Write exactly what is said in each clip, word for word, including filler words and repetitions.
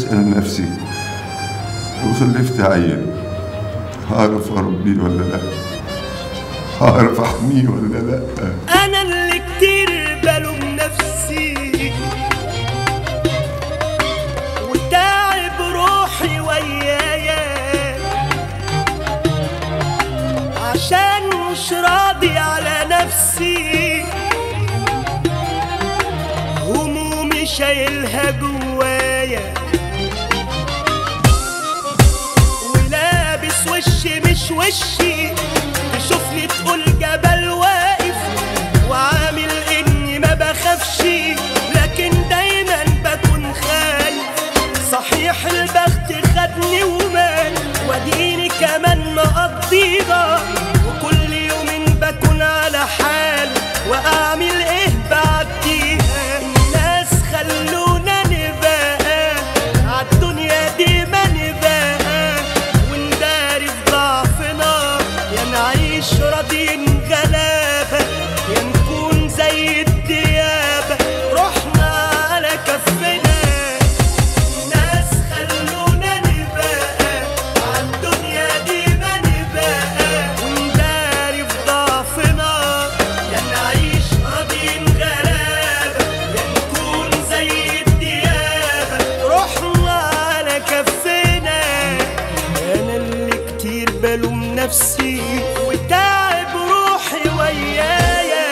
بسأل نفسي لو خلفت عيل هعرف اربيه ولا لا؟ هعرف احميه ولا لا؟ انا اللي كتير بلوم نفسي وتعب روحي ويايا عشان مش راضي على نفسي، همومي شايلها جوايا ولابس وشي مش وشي، تشوفني تقول جبل واقف وعامل اني ما بخافش، لكن دايما بكون خايف. صحيح البخت خدني ومال واديني كمان مقضيها، وكل يوم بكون على حال واعمل ايه بعديها. الناس خلونا نبقى عالدنيا دي ما نبقى ونداري في ضعفنا، يا نعيش راضيين غلابة يا نكون زي الديابة رحنا على كفنا. الناس خلونا نبقى عالدنيا دي ما نبقى ونداري في ضعفنا، يا نعيش راضيين غلابة يا نكون زي الديابة رحنا على كفنا. أنا اللي كتير بلوم نفسي وتعب روحي ويايا.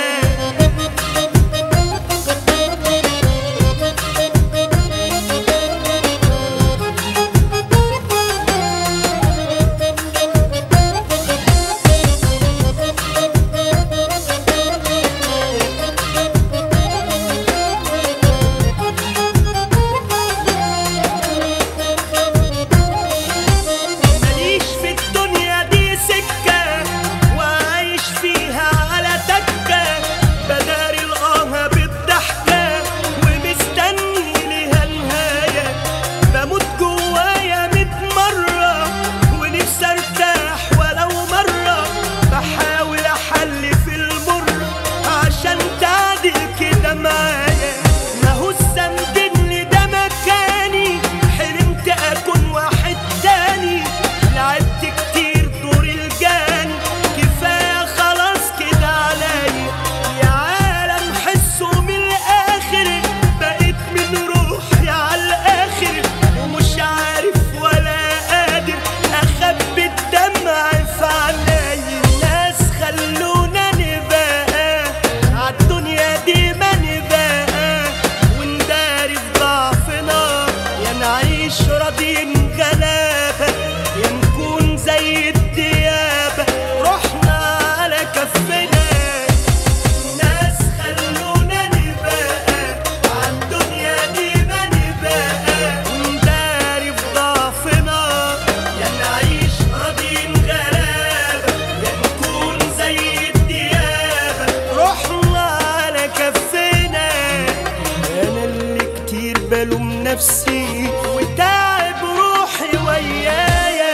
ماليش في الدنيا دي سكة وعايش فيها على تكة، بداري القاها بالضحكة ومستني ليها نهاية. بموت جوايا ميت مرة ونفسي ارتاح ولو مرة، بحاول احل في المر عشان تعدل كده معايا. ماهو الذنب اللي ده مكاني، حلمت اكون واحد تاني، لعبت كتير دور الجاني، كفاية خلاص كده عليا. يا عالم حسوا من الآخر بقيت من روحي على الآخر، ومش عارف ولا قادر أخبي الدمع في عينيا. الناس خلونا نبقى عالدنيا دي ما نبقى ونداري في ضعفنا، يا نعيش راضيين غلابة يا نكون زي الديابة رحنا على كفنا. الناس خلونا نبقى عالدنيا دي ما نبقى ونداري في ضعفنا، يا نعيش راضيين غلابة يا نكون زي الديابة رحنا على كفنا. أنا اللي كتير بلوم نفسي وتعب روحي ويايا.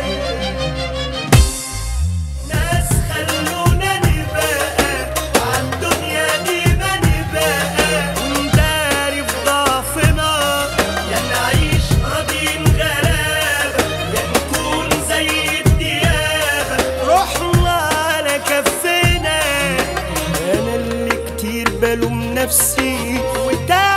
ناس خلونا نبقى عالدنيا دي ما نبقى ونداري في ضعفنا، يا نعيش راضيين غلابة يا نكون زي الديابة رحنا على كفنا. أنا اللي كتير بلوم نفسي وتعب